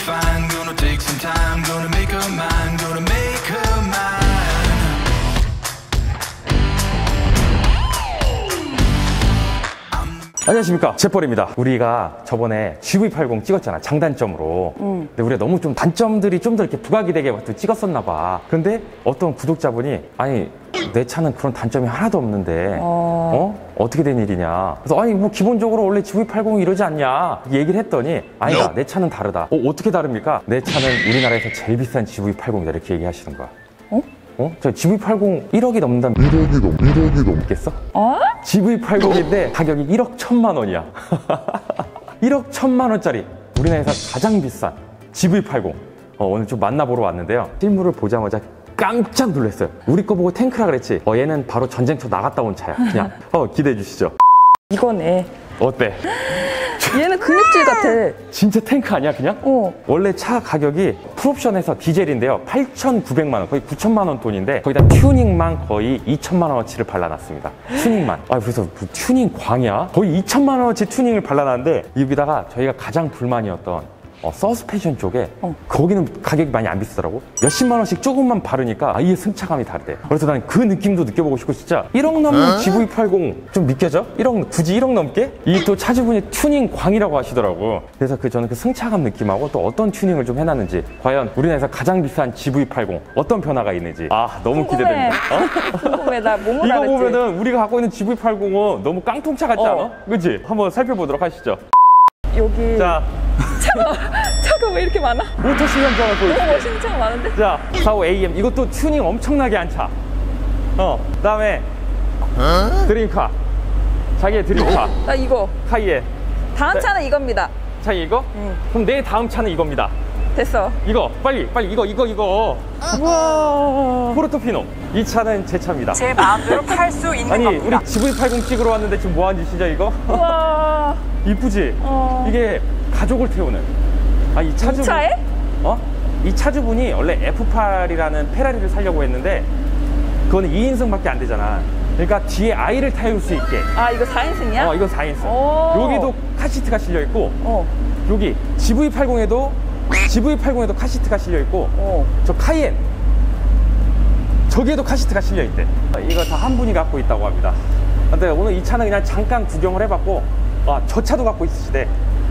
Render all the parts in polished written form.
fine. Gonna take some time. Gonna make her mine. Gonna make her mine. 안녕하십니까, jet벌입니다. 우리가 저번에 GV80 찍었잖아, 장단점으로. 근데 우리가 너무 좀 단점들이 좀 더 이렇게 부각이 되게 찍었었나 봐. 근데 어떤 구독자분이 아니 내 차는 그런 단점이 하나도 없는데 어떻게 된 일이냐. 그래서 아니 뭐 기본적으로 원래 GV80이 이러지 않냐 얘기를 했더니 아니다, 내 차는 다르다. 어떻게 다릅니까? 내 차는 우리나라에서 제일 비싼 GV80이다 이렇게 얘기하시는 거야. 저 GV80 1억이 넘는다면 1억이 넘겠어? GV80인데 가격이 1억 1천만 원이야. 1억 1천만 원짜리 우리나라에서 가장 비싼 GV80 오늘 좀 만나보러 왔는데요. 실물을 보자마자 깜짝 놀랐어요. 우리 거 보고 탱크라 그랬지. 얘는 바로 전쟁터 나갔다 온 차야. 그냥 기대해 주시죠. 이거네. 어때? 얘는 근육질 같아. 진짜 탱크 아니야 그냥? 원래 차 가격이 풀옵션에서 디젤인데요 8,900만 원, 거의 9천만 원 돈인데 거기다 튜닝만 거의 2천만 원어치를 발라놨습니다. 튜닝만. 그래서 뭐 튜닝 광이야? 거의 2천만 원어치 튜닝을 발라놨는데 여기다가 저희가 가장 불만이었던 서스펜션 쪽에 거기는 가격이 많이 안 비싸더라고. 몇십만 원씩 조금만 바르니까 아예 승차감이 다르대. 그래서 난 그 느낌도 느껴보고 싶고 진짜 1억 넘는 GV80 좀 믿겨져? 1억, 굳이 1억 넘게? 이 또 차주분이 튜닝 광이라고 하시더라고. 그래서 저는 그 승차감 느낌하고 또 어떤 튜닝을 좀 해놨는지, 과연 우리나라에서 가장 비싼 GV80 어떤 변화가 있는지 너무 궁금해. 기대됩니다. 궁금해. 나 뭐뭐 이거 다르지? 보면은 우리가 갖고 있는 GV80은 너무 깡통차 같지 않아? 그치? 한번 살펴보도록 하시죠. 여기 자, 차가 왜 이렇게 많아? 모터 실험장을 너무 보여줄게. 멋있는 차가 많은데? 자, 45AM. 이것도 튜닝 엄청나게 한 차. 그다음에 드림카. 자기의 드림카. 나 이거. 카이에. 다음 차는 이겁니다. 자기 이거? 그럼 내 다음 차는 이겁니다. 됐어. 이거 빨리 이거. 우와. 포르토피노. 이 차는 제 차입니다. 제 마음대로 팔 수 있는 아니 겁니다. 우리 GV80 찍으러 왔는데 지금 뭐 하는 짓이죠 이거? 우와. 이쁘지? 이게 가족을 태우는. 이 차주분. 이 차에? 이 차주분이 원래 F8이라는 페라리를 사려고 했는데 그거는 2인승밖에 안 되잖아. 그러니까 뒤에 아이를 태울 수 있게. 이거 4인승이야? 이건 4인승. 여기도 카시트가 실려 있고, 여기 GV80에도 카시트가 실려 있고, 저 카이엔 저기에도 카시트가 실려 있대. 이거 다 한 분이 갖고 있다고 합니다. 근데 오늘 이 차는 그냥 잠깐 구경을 해봤고, 저 차도 갖고 있으시대.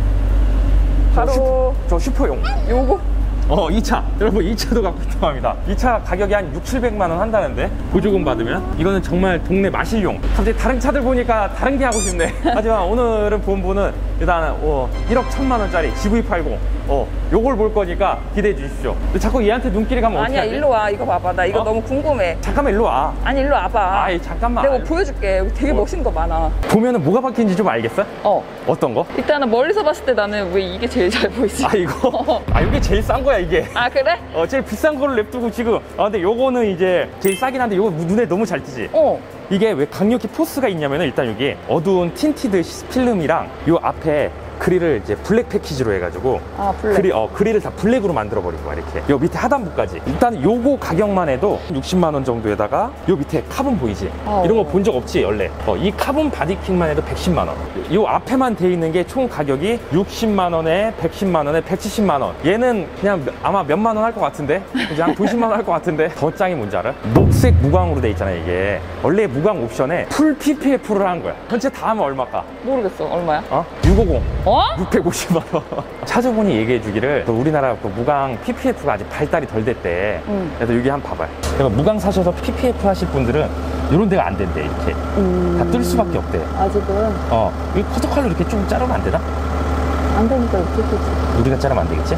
바로 저 슈퍼용. 요거? 이 차. 여러분, 이 차도 갖고 있다고 합니다. 이 차 가격이 한 6,700만 원 한다는데, 보조금 받으면. 이거는 정말 동네 마실용. 갑자기 다른 차들 보니까 다른 게 하고 싶네. 하지만 오늘은 본 분은 일단 1억 1천만 원짜리 GV80 요걸 볼 거니까 기대해 주십시오. 근데 자꾸 얘한테 눈길이 가면 어떻게 아니야, 하지? 일로 와. 이거 봐봐. 나 이거 너무 궁금해. 잠깐만 일로 와. 아니, 일로 와봐. 잠깐만. 내가 뭐 보여줄게. 여기 되게 멋있는 거 많아. 보면은 뭐가 바뀌는지 좀 알겠어? 어떤 거? 일단은 멀리서 봤을 때 나는 왜 이게 제일 잘 보이지? 이거? 이게 제일 싼 거야 이게. 그래? 제일 비싼 거를 냅두고 지금. 근데 요거는 이제 제일 싸긴 한데 요거 눈에 너무 잘 띄지? 이게 왜 강력히 포스가 있냐면은 일단 여기 어두운 틴티드 필름이랑 요 앞에 그릴을 이제 블랙 패키지로 해가지고 블랙. 그릴을 다 블랙으로 만들어버린 거야 이렇게. 요 밑에 하단부까지. 일단 요거 가격만 해도 60만 원 정도에다가 요 밑에 카본 보이지? 이런 거 본 적 없지 원래. 이 카본 바디킹만 해도 110만 원. 요 앞에만 돼 있는 게 총 가격이 60만 원에 110만 원에 170만 원. 얘는 그냥 아마 몇만 원 할 것 같은데, 그냥 90만 원 할 것 같은데. 더 짱이 뭔지 알아? 녹색 무광으로 돼 있잖아 이게. 원래 무광 옵션에 풀 PPF를 한 거야. 전체 다 하면 얼마까? 모르겠어. 얼마야? 650. 650만 원. 차주분이 얘기해 주기를 우리나라 그 무광 PPF가 아직 발달이 덜 됐대. 그래서 여기 한번 봐봐요. 그러니까 무광 사셔서 PPF 하실 분들은 이런 데가 안 된대 이렇게. 다 뜰 수밖에 없대. 아직은 이 커터칼로 이렇게 좀 자르면 안 되나? 안 되니까 이렇게 했겠지. 우리가 자르면 안 되겠지?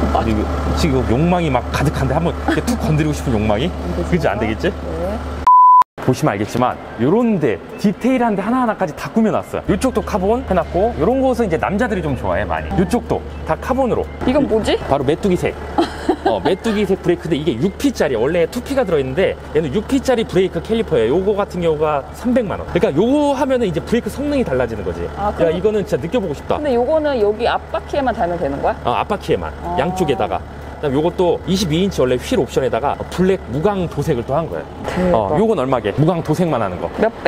지금 욕망이 막 가득한데 한번 이렇게 툭 건드리고 싶은 욕망이? 그지? 안 되겠지? 네. 보시면 알겠지만 요런데 디테일한데 하나하나까지 다 꾸며놨어요. 이쪽도 카본 해놨고, 요런 곳은 이제 남자들이 좀 좋아해 많이. 이쪽도 다 카본으로. 이건 뭐지? 바로 메뚜기색. 메뚜기색 브레이크인데 이게 6P짜리. 원래 2P가 들어있는데 얘는 6P짜리 브레이크 캘리퍼예요. 요거 같은 경우가 300만 원. 그러니까 요거 하면은 이제 브레이크 성능이 달라지는 거지. 야, 이거는 진짜 느껴보고 싶다. 근데 요거는 여기 앞바퀴에만 달면 되는 거야? 앞바퀴에만. 양쪽에다가. 그다음 요것도 22인치 원래 휠 옵션에다가 블랙 무광 도색을 또 한 거예요. 요건 얼마게? 무광 도색만 하는 거. 몇백?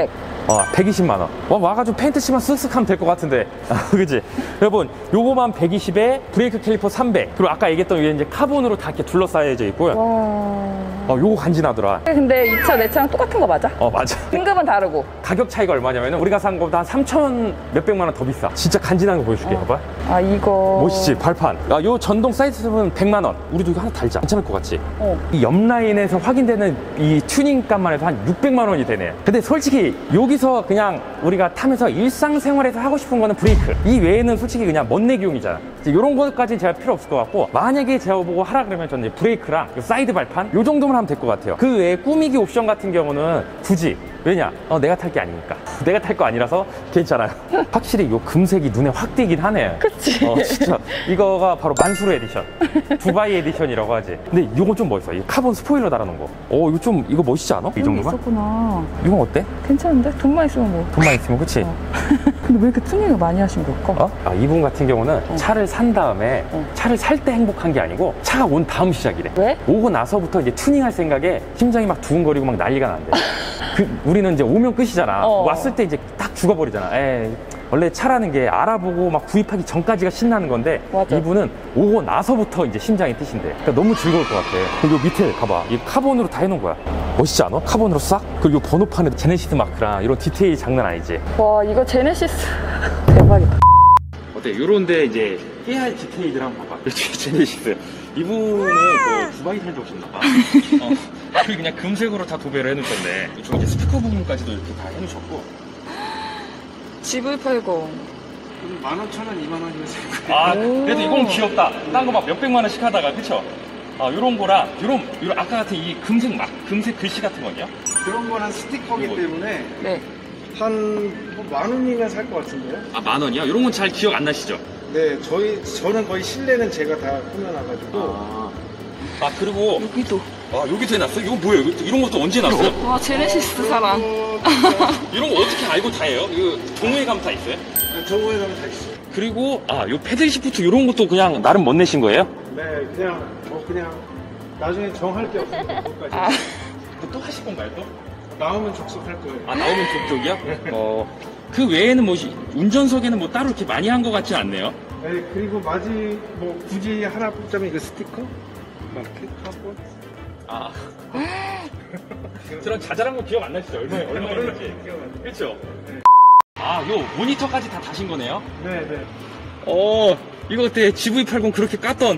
120만 원. 와가지고 페인트 칠만 쓱쓱 하면 될 것 같은데. 그지? 여러분, 요거만 120에 브레이크 캘리퍼 300. 그리고 아까 얘기했던 위에 이제 카본으로 다 이렇게 둘러싸여져 있고요. 와. 요거 간지나더라. 근데 이 차 내 차랑 똑같은 거 맞아? 맞아. 등급은 다르고. 가격 차이가 얼마냐면은 우리가 산 거보다 한 3천 몇백만 원 더 비싸. 진짜 간지나는 거 보여줄게. 봐봐. 아, 이거. 멋있지? 발판. 요 전동 사이드스텝은 100만 원. 우리도 이거 하나 달자. 괜찮을 것 같지? 이 옆 라인에서 확인되는 이 튜닝값만 해도 한 600만 원이 되네. 근데 솔직히 여기서 그냥 우리가 타면서 일상생활에서 하고 싶은 거는 브레이크. 이 외에는 솔직히 그냥 멋내기용이잖아. 이런 것까지는 제가 필요 없을 것 같고, 만약에 제가 보고 하라 그러면 저는 이제 브레이크랑 사이드 발판 요 정도만 하면 될 것 같아요. 그 외에 꾸미기 옵션 같은 경우는 굳이, 왜냐? 내가 탈 게 아니니까. 내가 탈 거 아니라서 괜찮아요. 확실히 요 금색이 눈에 확 띄긴 하네. 그치. 진짜. 이거가 바로 만수르 에디션. 두바이 에디션이라고 하지. 근데 이거 좀 멋있어. 이 카본 스포일러 달아놓은 거. 이거 멋있지 않아? 이 정도가? 있었구나. 이건 어때? 괜찮은데? 돈만 있으면 뭐. 돈만 있으면, 그치? 근데 왜 이렇게 튜닝을 많이 하신 걸까? 이분 같은 경우는 차를 산 다음에 차를 살 때 행복한 게 아니고 차가 온 다음 시작이래. 왜? 오고 나서부터 이제 튜닝할 생각에 심장이 막 두근거리고 막 난리가 난대. 우리는 이제 오면 끝이잖아. 왔을 때 이제 딱 죽어버리잖아. 원래 차라는 게 알아보고 막 구입하기 전까지가 신나는 건데, 맞아. 이분은 오고 나서부터 이제 심장이 뛰신대. 그러니까 너무 즐거울 것 같아. 그리고 요 밑에 봐봐. 이 카본으로 다 해놓은 거야. 멋있지 않아? 카본으로 싹? 그리고 요 번호판에도 제네시스 마크랑 이런 디테일이 장난 아니지. 와, 이거 제네시스. 대박이다. 어때? 요런데 이제 해야 할 디테일들 한번 봐봐. 제네시스. 이분은 그 두바이 살다 오셨나봐. 그리고 그냥 금색으로 다 도배를 해놓으셨네. 이쪽 이제 스피커 부분까지도 이렇게 다 해놓으셨고. GV80. 15,000원, 2만원이면 살 거예요. 그래도 이건 귀엽다. 딴 거 막 몇백만 원씩 하다가, 그쵸? 요런 거랑, 요런 아까 같은 이 금색 글씨 같은 건요? 그런 거는 스티커기 때문에 네. 한 10,000원이면 살 것 같은데요? 10,000원이요? 요런 건 잘 기억 안 나시죠? 네, 저는 거의 실내는 제가 다 꾸며놔가지고. 그리고, 여기도. 여기도 해놨어? 이거 뭐예요? 이런 것도 언제 해놨어요? 와, 제네시스 사랑. 이런 거 어떻게 알고 다 해요? 이거 동호회 가면 다 있어요? 정보에 가면 다 있어요. 그리고, 요 패들 시프트 이런 것도 그냥 나름 멋내신 거예요? 네, 그냥 나중에 정할 게 없으니까 그것까지. 또 하실 건가요, 또? 나오면 적석할 거예요. 나오면 쪽이요? 그 외에는 운전석에는 따로 이렇게 많이 한 것 같지 않네요? 네, 그리고 굳이 하나 뽑자면 이거 스티커? 마켓 카본? 저런 자잘한 거 기억 안 나시죠? 얼마였는지. 그렇죠? 요 모니터까지 다 다신 거네요? 네. 이거 그때 GV80 그렇게 깠던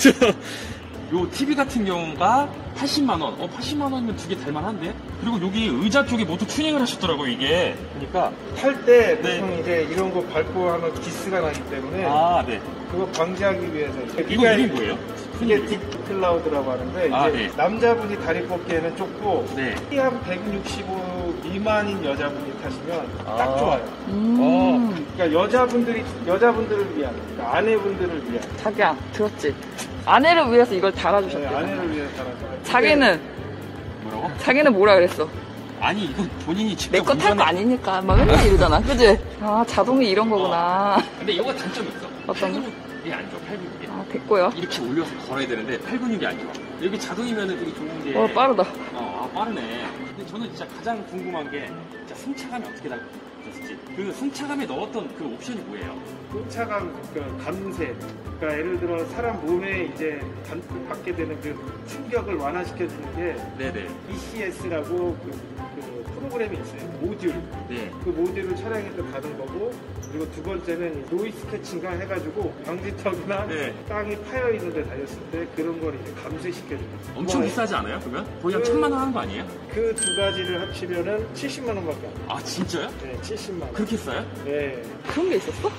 요 TV 같은 경우가 80만 원. 80만 원이면 두 개 달만한데? 그리고 여기 의자 쪽에 모두 튜닝을 하셨더라고요, 이게. 그러니까. 탈 때 네. 보통 이제 이런 거 밟고 하면 기스가 나기 때문에 네. 그거 방지하기 위해서. 이거 이름이 뭐예요? 이게 딥클라우드라고 하는데 이제 네. 남자분이 다리 뻗기에는 좁고 네. 키 한 165 미만인 여자분이 타시면 딱 좋아요. 그러니까 여자분들을 위한, 그러니까 아내분들을 위한. 자기야, 들었지? 아내를 위해서 이걸 달아주셨대. 네, 아내를 위해서 달아줘요. 자기는, 뭐라고? 자기는 뭐라 그랬어? 아니, 이거 본인이 직접 내 거 탈 거 아니니까. 막 맨날 이러잖아. 그지? 자동이 이런 거구나. 근데 이거 단점이 있어. 어떤 거? 8근육이 안 좋아, 8근육이. 됐고요. 이렇게 올려서 걸어야 되는데 8근육이 안 좋아. 여기 자동이면은 되게 좋은 게. 빠르다. 빠르네. 근데 저는 진짜 가장 궁금한 게 진짜 승차감이 어떻게 달라졌을지. 그 승차감에 넣었던 그 옵션이 뭐예요? 승차감, 그 감세. 그러니까 예를 들어 사람 몸에 이제 받게 되는 그 충격을 완화시켜주는 게 네네. ECS라고 그 프로그램이 있어요. 모듈. 네. 그 모듈을 차량에 또 다는 거고, 그리고 두 번째는 노이즈 캐칭가 해가지고 방지턱이나 네. 땅이 파여 있는데 달렸을 때 그런 걸 이제 감쇄시켜줘요. 엄청 비싸지 않아요, 그러면? 거의 한 1,000만 원 하는 거 아니에요? 그 두 가지를 합치면은 70만 원밖에 안 돼요. 진짜요? 네, 70만 원. 그렇게 싸요? 네. 그런 게 있었어?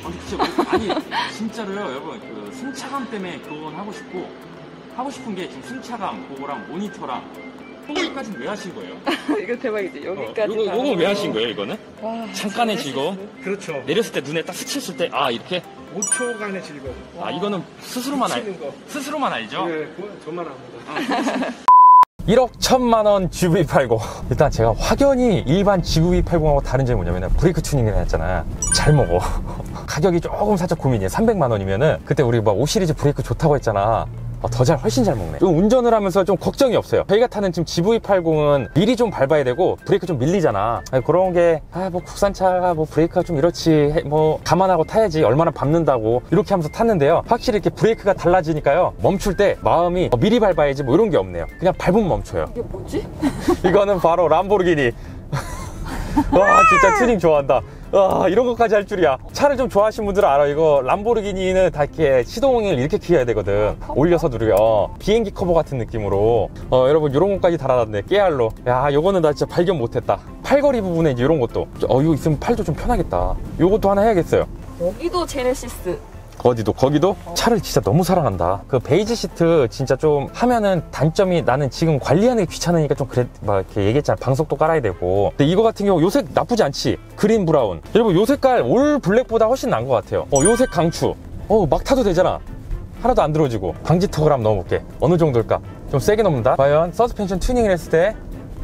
진짜로요, 여러분. 그 승차감 때문에 그건 하고 싶은 게 지금 승차감, 그거랑 모니터랑 여기까지는 왜 하신 거예요? 이거 대박이지. 여기까지. 요거 왜 하신 거예요, 이거는? 와, 잠깐의 즐거움? 그렇죠. 내렸을 때 눈에 딱 스쳤을 때, 이렇게? 5초간의 즐거움. 이거는 스스로만 미치는 거. 스스로만 알죠? 네, 그건 저만 압니다. 1억 1,000만 원 GV80. 일단 제가 확연히 일반 GV80하고 다른 점이 뭐냐면 브레이크 튜닝을 했잖아. 잘 먹어. 가격이 조금 살짝 고민이에요. 300만 원이면은 그때 우리 막 5시리즈 브레이크 좋다고 했잖아. 훨씬 잘 먹네. 좀 운전을 하면서 좀 걱정이 없어요. 저희가 타는 지금 GV80은 미리 좀 밟아야 되고 브레이크 좀 밀리잖아. 그런 게 뭐 국산차가 뭐 브레이크가 좀 이렇지 뭐 감안하고 타야지 얼마나 밟는다고 이렇게 하면서 탔는데요. 확실히 이렇게 브레이크가 달라지니까요. 멈출 때 마음이 미리 밟아야지 뭐 이런 게 없네요. 그냥 밟으면 멈춰요. 이게 뭐지? 이거는 바로 람보르기니. 와, 진짜 튜닝 좋아한다. 와, 이런 것까지 할 줄이야. 차를 좀 좋아하시는 분들은 알아. 이거 람보르기니는 다 이렇게 시동을 이렇게 키워야 되거든. 올려서 누르게. 비행기 커버 같은 느낌으로. 여러분, 이런 것까지 달아놨네. 깨알로. 야, 요거는 나 진짜 발견 못했다. 팔걸이 부분에 이제 이런 것도. 이거 있으면 팔도 좀 편하겠다. 요것도 하나 해야겠어요. 여기도 제네시스. 어디도 거기도 차를 진짜 너무 사랑한다. 그 베이지 시트 진짜 좀 하면은 단점이 나는 지금 관리하는 게 귀찮으니까 좀 그래 막 이렇게 얘기했잖아. 방석도 깔아야 되고. 근데 이거 같은 경우 요색 나쁘지 않지. 그린 브라운. 여러분 요 색깔 올 블랙보다 훨씬 나은 것 같아요. 요색 강추. 막 타도 되잖아. 하나도 안 들어지고. 방지턱을 한번 넣어볼게. 어느 정도일까? 좀 세게 넣는다. 과연 서스펜션 튜닝을 했을 때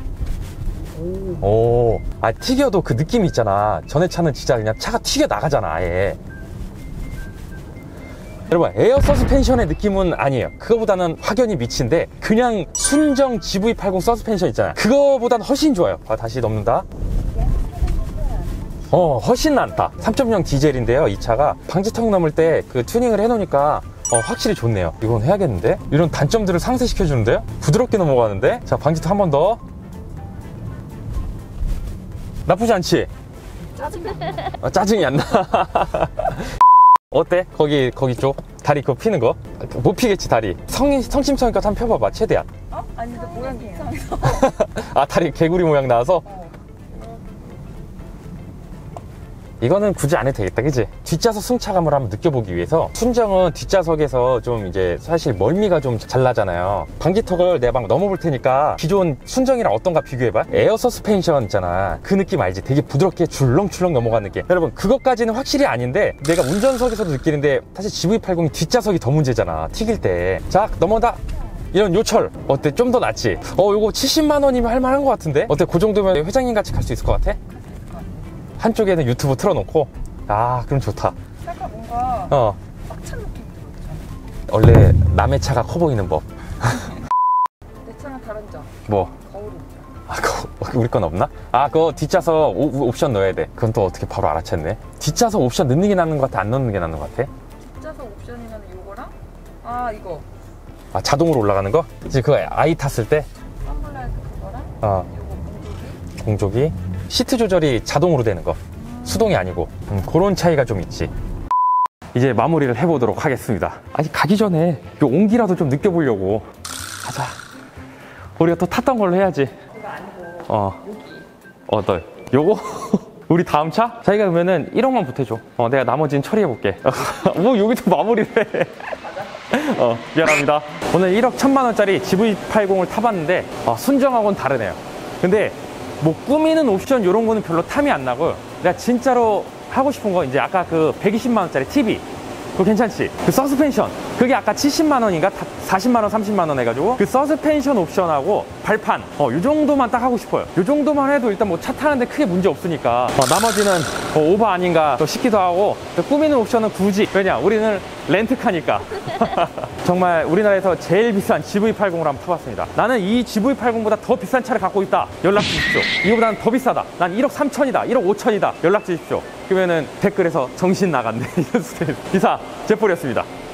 튀겨도 그 느낌이 있잖아. 전에 차는 진짜 그냥 차가 튀겨 나가잖아 아예. 여러분 에어 서스펜션의 느낌은 아니에요. 그거보다는 확연히 미친데 그냥 순정 GV80 서스펜션 있잖아요. 그거보다는 훨씬 좋아요. 다시 넘는다. 훨씬 낫다. 3.0 디젤인데요. 이 차가 방지턱 넘을 때 그 튜닝을 해놓으니까 확실히 좋네요. 이건 해야겠는데? 이런 단점들을 상쇄시켜주는데요? 부드럽게 넘어가는데? 자, 방지턱 한 번 더. 나쁘지 않지? 짜증이 안 나. 어때? 거기 쪽 다리 그거 피는 거? 못 피겠지 다리. 성심성의껏 한번 펴봐봐 최대한. 아니 근데 모양이 이상해서. 다리 개구리 모양 나와서? 이거는 굳이 안 해도 되겠다, 그치? 뒷좌석 승차감을 한번 느껴보기 위해서 순정은 뒷좌석에서 좀 이제 사실 멀미가 좀 잘 나잖아요. 방지턱을 내가 막 넘어볼 테니까 기존 순정이랑 어떤가 비교해봐. 에어 서스펜션 있잖아. 그 느낌 알지? 되게 부드럽게 줄렁줄렁 넘어가는 느낌. 여러분 그것까지는 확실히 아닌데 내가 운전석에서도 느끼는데 사실 GV80이 뒷좌석이 더 문제잖아. 튀길 때. 자, 넘어다. 이런 요철 어때? 좀 더 낫지? 요거 70만 원이면 할만한 것 같은데? 어때? 그 정도면 회장님 같이 갈 수 있을 것 같아? 한쪽에는 유튜브 틀어놓고. 그럼 좋다. 약간 뭔가 꽉찬 느낌이 들어. 원래 남의 차가 커 보이는 법. 내 차랑 다른 점. 뭐? 거울이. 우리 건 없나? 그거 뒷좌석 옵션 넣어야 돼. 그건 또 어떻게 바로 알아챘네. 뒷좌석 옵션 넣는 게 낫는 것 같아? 안 넣는 게 낫는 것 같아? 뒷좌석 옵션이면 요거랑 이거. 자동으로 올라가는 거? 이제 그거 아이 탔을 때? 썬블라이트 그거랑 요거 공조기. 시트 조절이 자동으로 되는 거. 수동이 아니고. 그런 차이가 좀 있지. 이제 마무리를 해보도록 하겠습니다. 아니 가기 전에 요 온기라도 좀 느껴보려고. 가자. 우리가 또 탔던 걸로 해야지. 이거 아니고 여기. 요거? 우리 다음 차? 자기가 그러면은 1억만 보태줘. 내가 나머지는 처리해볼게. 뭐 여기도 마무리를 해. 미안합니다. 오늘 1억 1,000만 원짜리 GV80을 타봤는데 순정하고는 다르네요. 근데 뭐 꾸미는 옵션 이런 거는 별로 탐이 안 나고 내가 진짜로 하고 싶은 거 이제 아까 그 120만 원짜리 TV 그거 괜찮지? 그 서스펜션 그게 아까 70만 원인가 40만 원 30만 원 해가지고 그 서스펜션 옵션하고 발판 요 정도만 딱 하고 싶어요. 요 정도만 해도 일단 뭐 차 타는데 크게 문제 없으니까 나머지는 오버 아닌가 싶기도 하고 꾸미는 옵션은 굳이 왜냐 우리는 렌트카니까. 정말 우리나라에서 제일 비싼 GV80을 한번 타봤습니다. 나는 이 GV80보다 더 비싼 차를 갖고 있다. 연락 주십시오. 이거보다는 더 비싸다. 난 1억 3천이다. 1억 5천이다. 연락 주십시오. 그러면은 댓글에서 정신 나간대. 이사 제폴이었습니다.